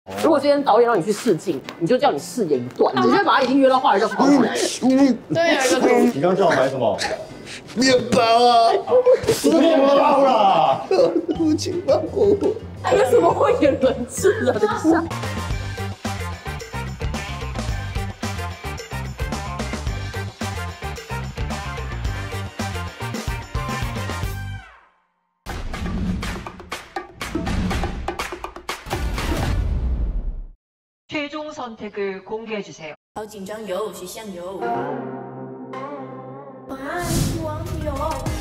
如果今天导演让你去试镜，你就叫你饰演一段，直接把他已经约到话就跑起来。 对，有一个你刚刚叫我买什么？ 面包啊！ 吃面包啦！ 对不起，放过我。 为什么会演人质啊？等一下。 최종선택을공개해주세요。 好紧张哟，许相哟。晚安，网友。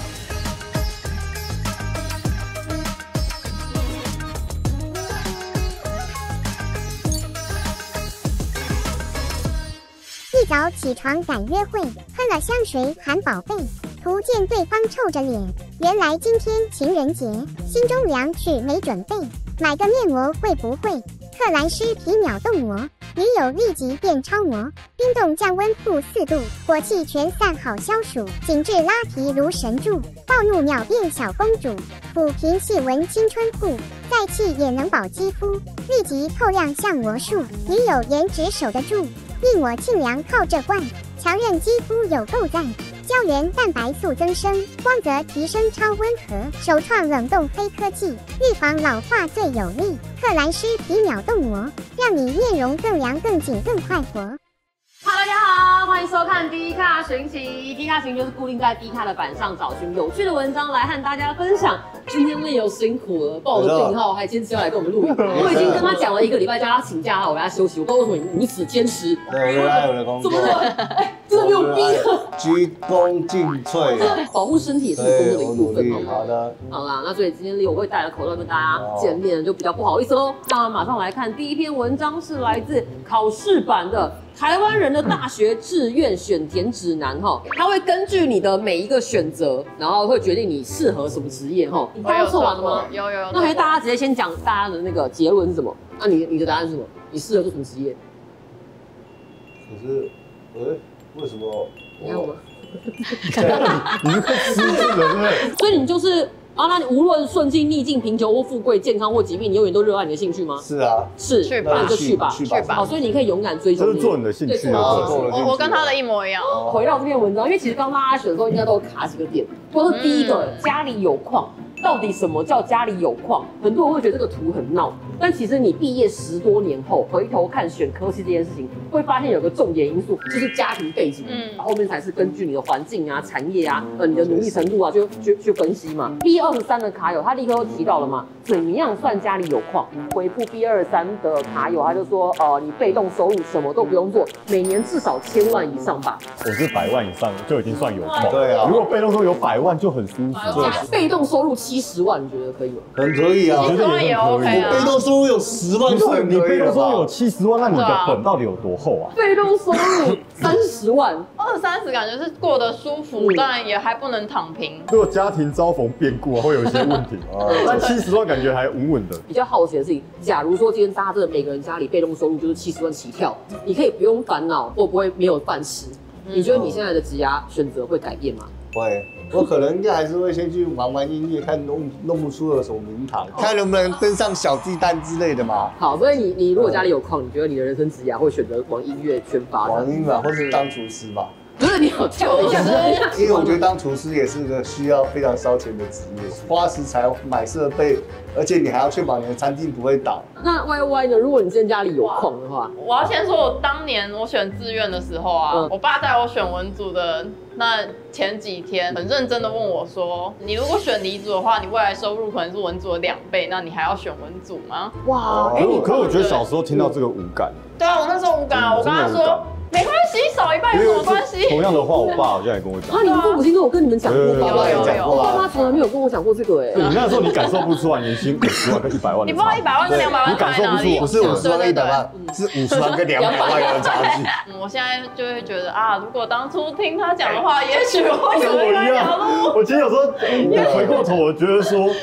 一早起床赶约会，喷了香水喊宝贝，图见对方臭着脸。原来今天情人节，心中凉去没准备，买个面膜会不会？特兰诗皮秒冻膜，女友立即变超模，冰冻降温-4度，火气全散好消暑，紧致拉皮如神助，暴怒秒变小公主，抚平细纹青春裤，再气也能保肌肤，立即透亮像魔术，女友颜值守得住，令我沁凉靠这罐，强韧肌肤有够赞。胶原蛋白素增生，光泽提升超温和，首创冷冻黑科技，预防老化最有力。特兰诗皮秒冻膜，让你面容更凉、更紧、更快活。 哈喽，大家好，欢迎收看 D 卡寻奇。D 卡寻就是固定在 D 卡的版上找寻有趣的文章来和大家分享。今天Leo辛苦了，抱着病号还坚持要来跟我们录影。我已经跟他讲了1个礼拜，叫他请假，我让他休息。我不知道为什么你如此坚持。 对，我热爱我的工作。 怎么了？真的没有逼了。 鞠躬尽瘁。 保护身体也是你工作的一部分。 好的。 好啦，那所以今天Leo会戴着口罩跟大家见面，就比较不好意思喽。那马上来看第一篇文章，是来自考试版的台湾人的大学志愿选填指南哈，它会根据你的每一个选择，然后会决定你适合什么职业哈。你大家测完了吗？ 有。 那还大家直接先讲大家的那个结论是什么？那你的答案是什么？你适合做什么职业？ 可是，为什么？ 你看我， 你是快失智了，对不对？ 所以你就是啊，那你无论顺境逆境、贫穷或富贵、健康或疾病，你永远都热爱你的兴趣吗？ 是啊， 是， 去吧那你就去吧， 去吧。 好，所以你可以勇敢追求， 就是做你的兴趣啊。 我跟他的一模一样。 回到这篇文章，因为其实刚刚大家选的时候应该都卡几个点，都是第一个家里有矿。到底什么叫家里有矿？很多人会觉得这个图很闹，但其实你毕业10多年后回头看选科系这件事情，会发现有个重点因素就是家庭背景，后面才是根据你的环境啊、产业啊、你的努力程度啊，去分析嘛。B23的卡友他立刻都提到了嘛，怎么样算家里有矿？回复 B23的卡友他就说，你被动收入什么都不用做，每年至少1000万以上吧。 我是100万以上就已经算有矿。 对啊， 如果被动收入有100万就很舒服。 被动收入70万，你觉得可以吗？ 很可以啊， 我觉得也很可以。 被动收入有10万， 你被动收入有70万，那你的本到底有多厚啊？ 被动收入30万 ，20-30感觉是过得舒服，但也还不能躺平。 如果家庭遭逢变故啊，会有一些问题。但70万感觉还稳稳的。 比较好奇的事情，假如说今天大家真的每个人家里被动收入就是70万起跳，你可以不用烦恼会不会没有饭吃。你觉得你现在的职涯选择会改变吗？ 会，我可能应该还是会先去玩音乐，看弄不出有什么名堂，看能不能登上小巨蛋之类的嘛。 好，所以你如果家里有矿，你觉得你的人生职涯会选择往音乐圈发展？ 往音乐或是当厨师吧。 不是你好跳一下， 因为我觉得当厨师也是个需要非常烧钱的职业，花食材、买设备，而且你还要确保你的餐厅不会倒。 那 YY 呢？如果你今天家里有矿的话， 我要先说，我当年我选志愿的时候啊，我爸带我选文组的那前几天，很认真的问我说：“你如果选理组的话，你未来收入可能是文组的2倍，那你还要选文组吗？” 哇， 可是我觉得小时候听到这个无感。 对啊，我那时候无感啊，我跟他说。没关系，少一半有什么关系？ 同样的话，我爸好像也跟我讲。 啊，你们父母亲都有跟你们讲过吗？ 有。 我爸妈从来没有跟我讲过这个哎。 你那时候你感受不出来年薪50万跟100万。 你不知道100万跟200万差在哪里？ 不是50万跟100万，是50万跟200万的差距。 我现在就会觉得啊，如果当初听他讲的话，也许会有一条路。 我其实有时候回过头，我觉得说。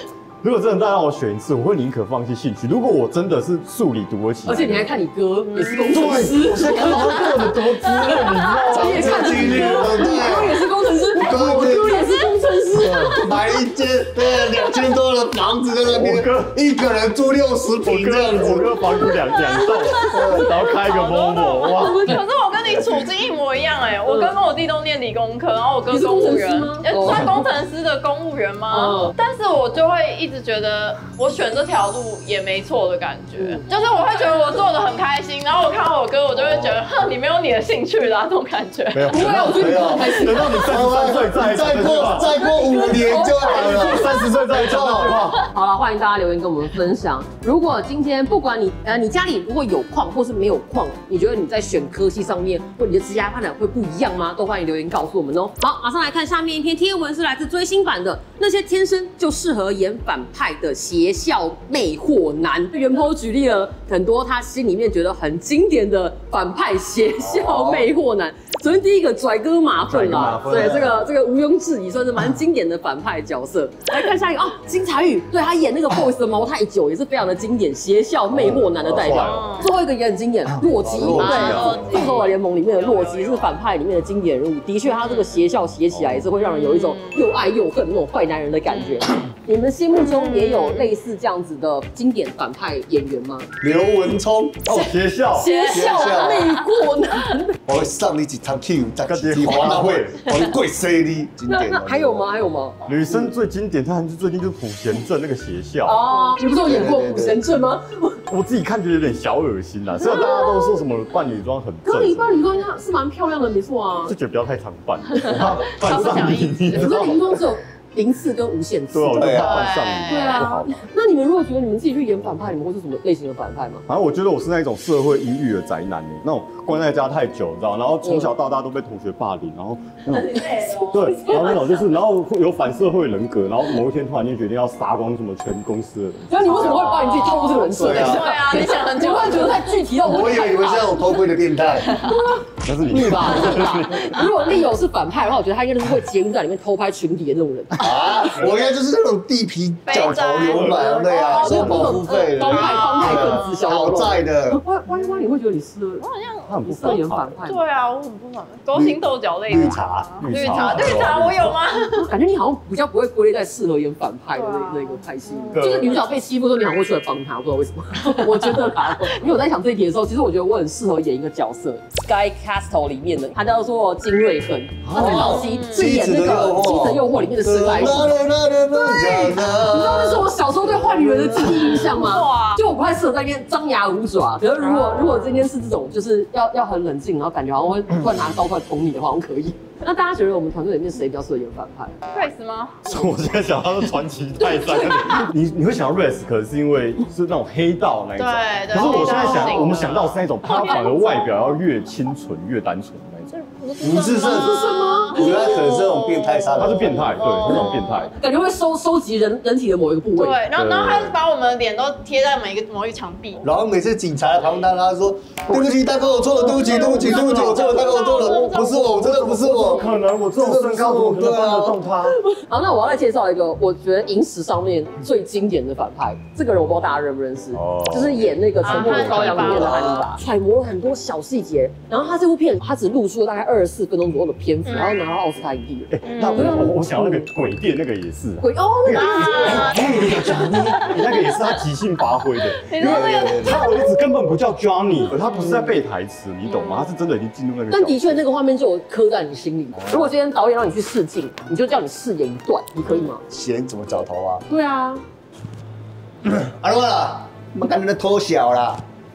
如果真的再让我选一次，我会宁可放弃兴趣。如果我真的是数理读得起来， 而且你还看你哥也是工程师， 我现在看到他这么多资料，你知道吗？ 你也看你哥，你哥也是工程师，我哥也是工程师， 买一间2000多的房子在那边，一个人住60平这样子。 我哥房子两栋，然后开一个 Volvo， 哇！ 可是我跟你处境一模一样哎，我哥跟我弟都念理工科，然后我哥公务员，算工程师的公务员吗？但是我就会一直觉得我选这条路也没错的感觉，就是我会觉得我做的很开心，然后我看到我哥，我就会觉得，哼，你没有你的兴趣啦，这种感觉。 没有， 不会啊，我觉得你很开心。 等到你33岁再过5年就好了 ，30岁再讲这句话。 好了，欢迎大家留言跟我们分享。如果今天不管你你家里如果有矿或是没有矿，你觉得你在选科系上面或你的职业发展会不一样吗？都欢迎留言告诉我们哦。好，马上来看下面一篇贴文，是来自追星版的那些天生就适合演反派的邪笑魅惑男。原 po 举例了很多他心里面觉得很经典的反派邪笑魅惑男。首先第一个拽哥马粪啦，对，这个毋庸置疑算是蛮经典的反派角色。来看下一个哦，金彩宇，对他演那个 BOSS 的毛太久也是非常的经典，邪笑魅惑男的代表。最后一个也很经典，洛基，对，复仇者联盟里面的洛基是反派里面的经典人物，的确他这个邪笑邪起来也是会让人有一种又爱又恨那种坏男人的感觉。你们心目中也有类似这样子的经典反派演员吗？ 刘文聪哦，邪笑魅惑男。 我会上你几场 Q， 在华纳会，我会跪 CD 经典。 那还有吗？还有吗？ 女生最经典，她最近就是朴贤镇那个邪笑。 哦，你不是有演过朴贤镇吗？ 我自己看觉得有点小恶心啦。虽然大家都说什么扮女装很正， 可你扮女装应该是蛮漂亮的，没错啊。 就觉得不要太常扮，扮上你。 可是女装只有0次跟无限次。 对，我就怕扮上你。 对啊。那你们如果觉得你们自己去演反派，你们会是什么类型的反派吗？ 反正我觉得我是那种社会阴郁的宅男，那种关在家太久，你知道，然后从小到大都被同学霸凌，然后那种对，然后那种就是，然后有反社会人格，然后某一天突然间决定要杀光什么全公司的人。 那你为什么会把你自己套入这个人设？ 对啊，你想很久， 我觉得太具体到我以为你们是那种偷窥的变态。 那是你吧？如果利友是反派的话，我觉得他应该是会节目在里面偷拍群体的那种人啊。我应该就是那种地痞角头流氓的呀，收保护费的， 帮派分子小讨债的。 歪，你会觉得你是我好像他很不适合演反派？ 对啊，我很不反派，勾心斗角类的。 绿茶， 我有吗？ 感觉你好像比较不会归类在适合演反派的那个派系，就是女主角被欺负的时候，你好像会出来帮她，不知道为什么。我觉得啦，因为我在想这一题的时候，其实我觉得我很适合演一个角色，《Sky Castle》里面的，他叫做金瑞亨，他是老七，是演那个《妻子诱惑》里面的施莱西。对，你知道那是我小时候对坏女人的记忆印象吗？哇，就我不太适合在那边张牙舞爪。可是如果今天是这种，就是要很冷静，然后感觉好像会突然拿刀出来捅你的话，好像可以。那大家觉得我们团队里面谁比较适合演反派 ？Race 吗？ 我现在想到是传奇泰山，你会想到 Race， 可是因为是那种黑道那一种。对。可是我现在想，我们想到是那种他反而外表要越清纯越单纯的那种。 吴志胜吗？我觉得他可能是那种变态杀手。 他是变态，对，那种变态。 感觉会收集人体的某一个部位。 对，然后他把我们的脸都贴在某一个墙壁。 然后每次警察来旁边，他说：“对不起，大哥，我错了，对不起，我错了，大哥，我错了，不是我，真的不是我。” 不可能，我这种身高怎么可能搬得动他？ 好，那我要再介绍一个，我觉得影史上面最经典的反派。这个人我不知道大家认不认识，就是演那个《沉默的羔羊》里面的汉尼拔，揣摩了很多小细节。然后他这部片，他只露出了大概24分钟左右的篇幅，然后拿到奥斯卡影帝。 那我想要那个鬼店那个也是。 鬼哦，那个也是他即兴发挥的。因为他的名字根本不叫 Johnny， 他不是在背台词，你懂吗？他是真的已经进入那个。 但的确那个画面就有刻在你心里。如果今天导演让你去试镜，你就叫你饰演一段，你可以吗？ 嫌怎么找头啊？ 对啊。 阿罗啦，我们赶紧偷笑啦。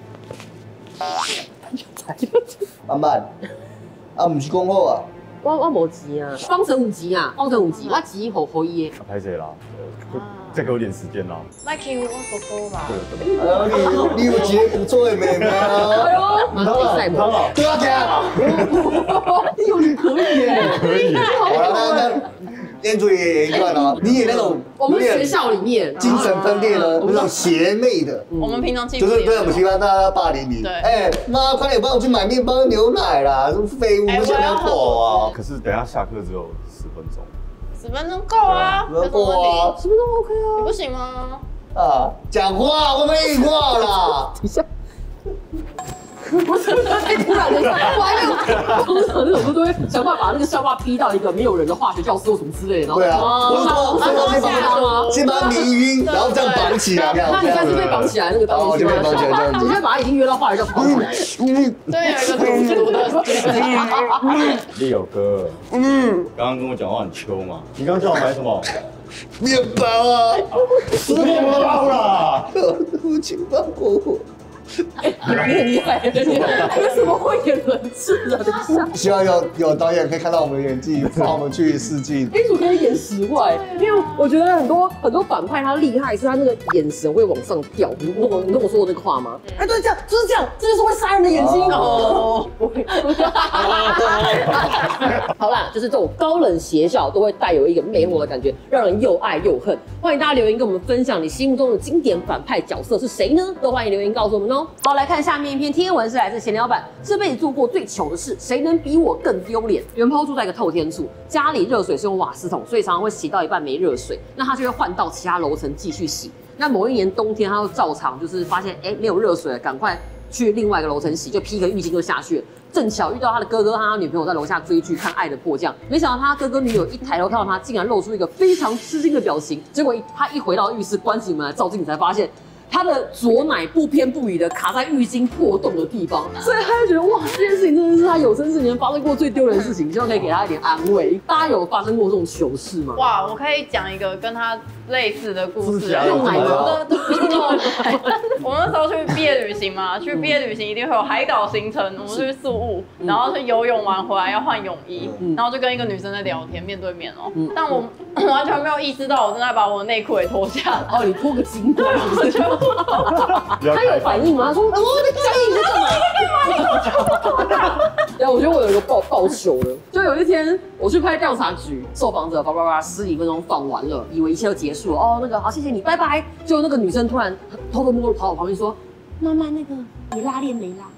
慢慢，不是讲好啊。 我无钱啊，方程5级啊，我钱好伊的。 拍谁啦？再给我点时间啦。 来 Q 我哥哥吧。 你有一个不错的妹妹啊。 哎呦， 当了， 对啊， 你可以耶， 可以。 好了，那演出也演一段啊。你演那种我们学校里面精神分裂的那种邪魅的。 我们平常就是对我们喜欢大家霸凌你。 对。 哎妈，快点帮我去买面包牛奶啦！这废物，不想要跑啊！ 可是等一下下课只有10分钟。 10分钟够啊，有什么问题？ 10分钟 OK 啊， 你不行吗？ 啊，讲话会不会硬话啦？ 等一下。不是，太突然了，我还没有。通常那种都会想办法把那个笑话逼到一个没有人的化学教室或什么之类的，然后对啊，我吗？ 先把它迷晕，然后这样绑起来， 那你下次被绑起来，那个当就被绑起来这样子。 你先把他已经约到化学教室绑起来。 对，有一个毒的。 Leo 哥，刚刚跟我讲话很秋嘛，你刚刚叫我买什么？ 面包啊， 吃面包啦！ 父亲帮我。 你很厉害，为什么会演人质啊？等一下， 希望有导演可以看到我们的演技，帮我们去试镜。 黑主可以演10外，因为我觉得很多反派他厉害是他那个眼神会往上吊。你跟我说过那个话吗？哎，对，这样就是这样，这就是会杀人的眼睛哦。好啦，就是这种高冷邪笑都会带有一个魅惑的感觉，让人又爱又恨。欢迎大家留言跟我们分享你心目中的经典反派角色是谁呢？都欢迎留言告诉我们哦。好，来看下面一篇贴文，是来自闲聊版。这辈子做过最糗的事，谁能比我更丢脸？元抛住在一个透天处，家里热水是用瓦斯桶，所以常常会洗到一半没热水，那他就会换到其他楼层继续洗。那某一年冬天，他就照常就是发现没有热水了，赶快去另外一个楼层洗，就披个浴巾就下去了。正巧遇到他的哥哥和他女朋友在楼下追剧看《爱的迫降》，没想到他哥哥女友一抬头看到他，竟然露出一个非常吃惊的表情。结果他一回到浴室，关起门来照镜子，才发现他的左奶不偏不倚的卡在浴巾破洞的地方，所以他就觉得哇，这件事情真的是他有生之年发生过最丢人的事情，希望可以给他一点安慰。大家有发生过这种糗事吗？ 哇，我可以讲一个跟他类似的故事。 用奶吗？ 我们那时候去毕业旅行嘛，去毕业旅行一定会有海岛行程，我们去宿务，然后去游泳完回来要换泳衣，然后就跟一个女生在聊天，面对面哦。但我完全没有意识到我正在把我的内裤也脱下来。 哦，你脱个金光，他有反应吗？他说：“我在干你在干嘛？”对，我觉得我有一个爆糗了。就有一天我去拍调查局，受访者叭叭叭10几分钟访完了，以为一切都结束了。哦，那个好，谢谢你，拜拜。结果那个女生突然偷偷摸摸跑我旁边说：“妈妈，那个你拉链没拉？”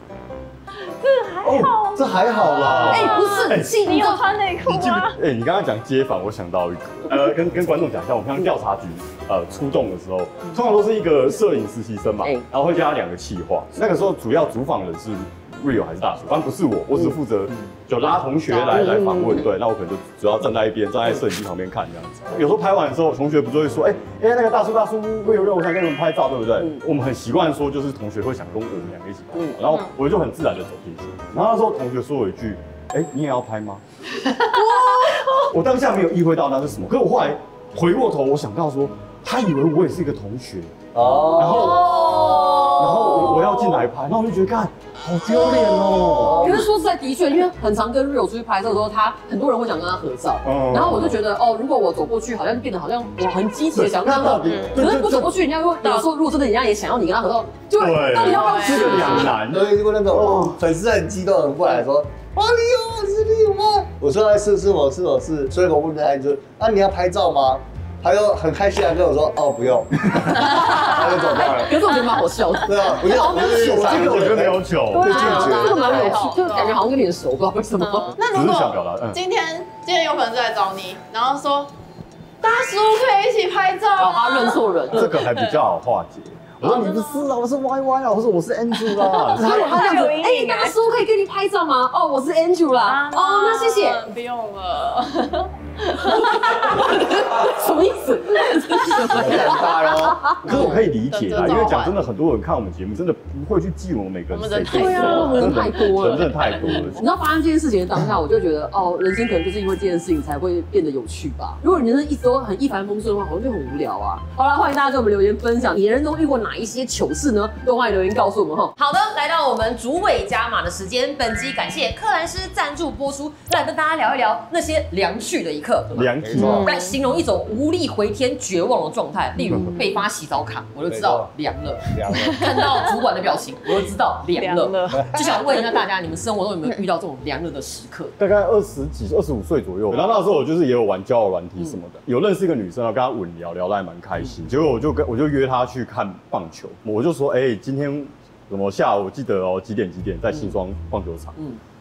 这还好啦。 不是， 你有穿内裤吗？ 你刚刚讲街访，我想到一个，跟观众讲一下，我们平常调查局出动的时候，通常都是一个摄影实习生嘛，然后会加2个企划。那个时候主要主访人是 Rio 还是大叔，反正不是我只负责就拉同学来访问。对，那我可能就主要站在一边，站在摄影机旁边看这样子。有时候拍完的时候，同学不就会说，那个大叔 Rio， 我想跟你们拍照，对不对？我们很习惯说，就是同学会想跟我们2个一起拍，然后我就很自然的走进去。然后那时候同学说我一句，你也要拍吗？我当下没有意会到那是什么，可是我后来回过头，我想到说，他以为我也是一个同学哦，然后我要进来拍，然后我就觉得看好丢脸哦。 可是说实在，的确，因为很常跟 Rio 出去拍摄的时候，很多人会想跟他合照，然后我就觉得如果我走过去，好像变得好像我很积极的想跟他合照，可是不走过去，人家会有时候如果真的人家也想要你跟他合照，就到底要不要去？ 这个两难。 对，如果那种粉丝很激动的过来说。哇，你有我是你有吗？我说是我，所以我问他就你要拍照吗？他就很开心的跟我说不用，他就走掉了。 可是我觉得蛮好笑的。 对啊，不要， 这个我觉得没有糗， 对啊，这个蛮有趣，就感觉好像跟你很熟，不知道为什么。 那如果今天有粉丝来找你，然后说大叔可以一起拍照吗？ 他认错人， 这个还比较好化解。我说你不是啊，我是 YY 啊，我是 Andrew 啊。 他这样子，大叔可以跟你拍照吗？我是 Andrew 啦。那谢谢。 不用了。 什么意思？ 很大喽。 可是我可以理解啦，因为讲真的，很多人看我们节目真的不会去记我们每个人谁。 对啊，我们人太多了， 真的太多了。 你知道发生这件事情的当下，我就觉得人生可能就是因为这件事情才会变得有趣吧。如果你人生一直都很一帆风顺的话，好像就很无聊啊。好了，欢迎大家给我们留言分享，你人生中遇过哪一些糗事呢？都欢迎留言告诉我们哈。好的，来到我们主委加码的时间，本集感谢克兰斯赞助播出，来跟大家聊一聊那些凉去的一刻。 凉去来形容一种无力回天、绝望的状态，例如被发洗澡卡，我就知道凉了；看到主管的表情，我就知道凉了。就想问一下大家，你们生活中有没有遇到这种凉了的时刻？ 大概25岁左右，然后那时候我就是也有玩交友软体什么的，有认识一个女生，跟她稳聊得还蛮开心。结果我就约她去看棒球，我就说今天什么下午记得几点在新庄棒球场。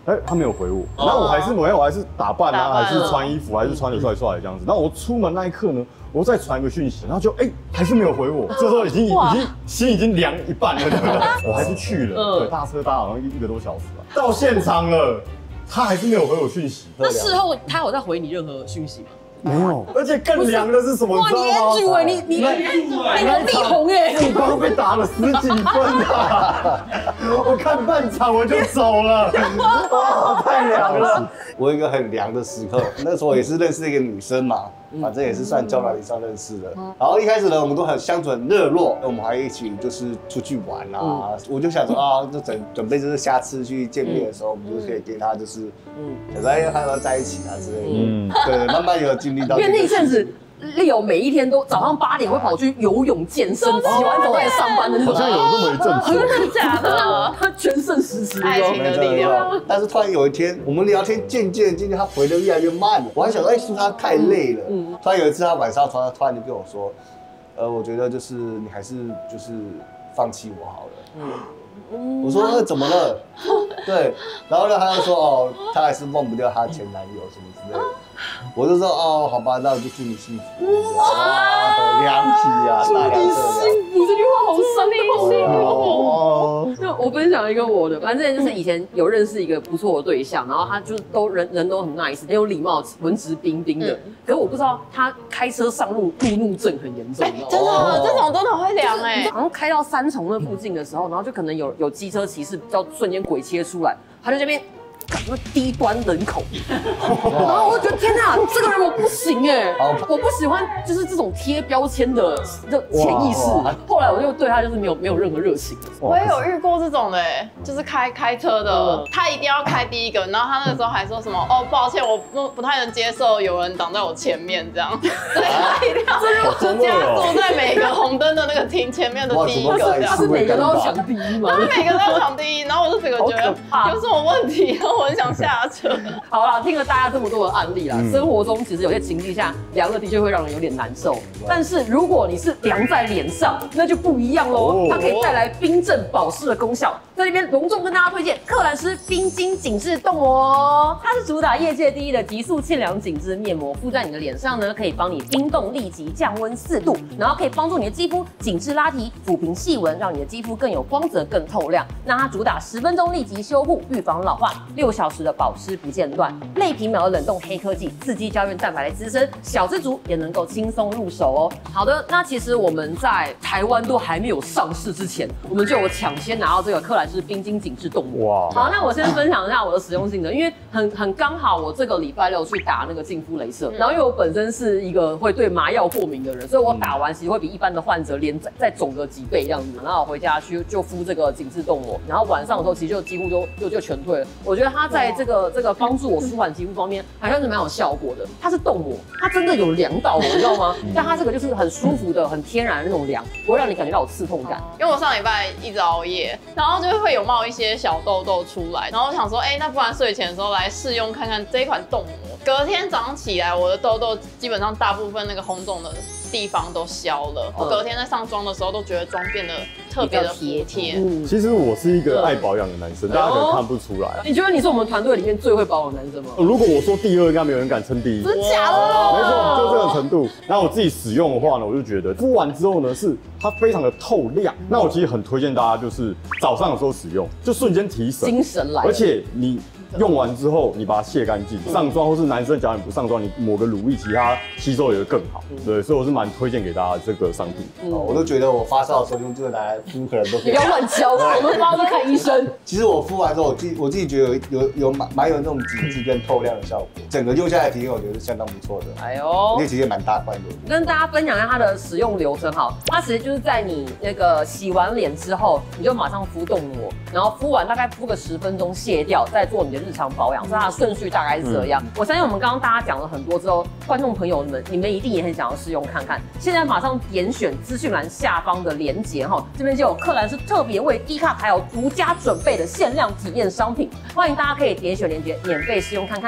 他没有回我，那我还是打扮啊，还是穿衣服，还是穿得帅帅的这样子。然后我出门那一刻呢，我再传一个讯息，然后就还是没有回我。这时候已经心已经凉一半了，我还是去了，对，大车搭好像1个多小时吧，到现场了，他还是没有回我讯息。 那事后他有在回你任何讯息吗？ 没有，而且更凉的是什么？ 哇，你很主哎，你很力宏哎， 我刚刚被打了10几分啊！我看半场我就走了，哇，太凉了。 我有一个很凉的时刻，那时候也是认识一个女生嘛，反正也是算交友软件上认识的。然后一开始呢，我们都很相处很热络，我们还一起就是出去玩啊。我就想说啊，就准备就是下次去见面的时候，我们就可以跟他就是想说要不要在一起啊之类的。对，慢慢有经历到。 因为那一阵子。Leo 每一天都早上8点会跑去游泳健身，洗完澡来上班的那种。 好像有这么一阵子， 真的假的？ 他全盛时期， 爱情的力量。 但是突然有一天，我们聊天渐渐，他回的越来越慢了。我还想说，是不是他太累了？突然有一次，他晚上突然就跟我说，我觉得就是你还是就是放弃我好了。我说怎么了？对，然后呢，他就说他还是忘不掉他前男友什么之类的。我就说好吧，那我就祝你幸福。哇，凉皮啊，大凉特凉。 幸福这句话好深哦。那我分享一个我的，反正就是以前有认识一个不错的对象，然后他就人都很 nice， 很有礼貌，文质彬彬的。可是我不知道他开车上路路怒症很严重， 真的，这种真的会凉好像开到3重那附近的时候，然后就可能有机车骑士比较瞬间鬼切出来，他就这边。什么低端人口，然后我就觉得天哪，这个人我不行哎，我不喜欢就是这种贴标签的潜意识。后来我就对他就是没有任何热情。 我也有遇过这种的，就是开车的，他一定要开第一个，然后他那个时候还说什么抱歉，我不太能接受有人挡在我前面这样，对，他一定要加坐在每个红灯的那个停前面的第一个这样。 他是每个都要抢第一吗？ 他每个都要抢第一，然后我就整个觉得有什么问题。我很想下车。 好啦，听了大家这么多的案例啦，生活中其实有些情境下凉的的确会让人有点难受，但是如果你是凉在脸上，那就不一样喽，它可以带来冰镇保湿的功效。在这边隆重跟大家推荐克兰诗冰晶紧致冻膜哦，它是主打业界第一的急速沁凉紧致面膜，敷在你的脸上呢，可以帮你冰冻立即降温4度，然后可以帮助你的肌肤紧致拉提，抚平细纹，让你的肌肤更有光泽、更透亮。那它主打10分钟立即修护，预防老化，6小时的保湿不间断，类皮秒的冷冻黑科技，刺激胶原蛋白来滋生，小资族也能够轻松入手哦。好的，那其实我们在台湾都还没有上市之前，我们就有抢先拿到这个克兰诗冰晶紧致冻膜。哇！好，那我先分享一下我的使用心得，因为很刚好，我这个礼拜6去打那个净肤雷射，然后因为我本身是一个会对麻药过敏的人，所以我打完其实会比一般的患者脸再肿个几倍这样子。然后我回家去就敷这个紧致冻膜，然后晚上的时候其实就几乎就全退了。我觉得它在这个帮助我舒缓肌肤方面还算是蛮有效果的。它是冻膜，它真的有凉到我，你知道吗？但它这个就是很舒服的、很天然的那种凉，不会让你感觉到有刺痛感。 因为我上礼拜一直熬夜，然后就会有冒一些小痘痘出来，然后我想说，那不然睡前的时候来试用看看这一款冻膜。隔天早上起来，我的痘痘基本上大部分那个红肿的地方都消了。我隔天在上妆的时候都觉得妆变得特别的服帖。 其实我是一个爱保养的男生，大家可能看不出来。 你觉得你是我们团队里面最会保养的男生吗？ 如果我说第2，应该没有人敢称第1。 真假的？ 没错，就这个程度。那我自己使用的话呢，我就觉得敷完之后呢，是它非常的透亮。那我其实很推荐大家，就是早上的时候使用，就瞬间提神， 精神来。 而且你用完之后，你把它卸干净，上妆或是男生假如你不上妆，你抹个乳液，其他吸收也会更好。对，所以我是蛮推荐给大家这个商品。 我都觉得我发烧的时候用这个拿来敷，可能都可以。 不要乱教，我们发烧看医生。 其实我敷完之后，我自己觉得有蛮有那种紧致跟透亮的效果，整个用下来体验我觉得是相当不错的。 哎呦， 而且其实蛮大块的。 跟大家分享一下它的使用流程哈，它其实就是在你那个洗完脸之后，你就马上敷冻膜，然后敷完大概敷个10分钟卸掉，再做你的日常保养，所以它的顺序大概是这样。我相信我们刚刚大家讲了很多之后，观众朋友们，你们一定也很想要试用看看。现在马上点选资讯栏下方的连结哈，这边就有克兰诗特别为低卡还有独家准备的限量体验商品，欢迎大家可以点选连结免费试用看看哦。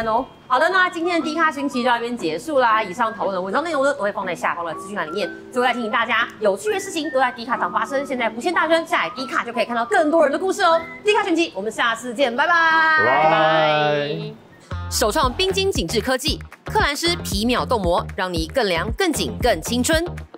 好的，那今天的 D 卡讯息就到这边结束啦。以上讨论的文章内容呢，都会放在下方的资讯栏里面。最后再提醒大家，有趣的事情都在 D 卡上发生，现在不限大专，下载 D 卡就可以看到更多人的故事哦。D 卡讯息，我们下次见，拜拜。 拜拜。 首创冰晶紧致科技，克兰诗皮秒冻膜，让你更凉、更紧、更青春。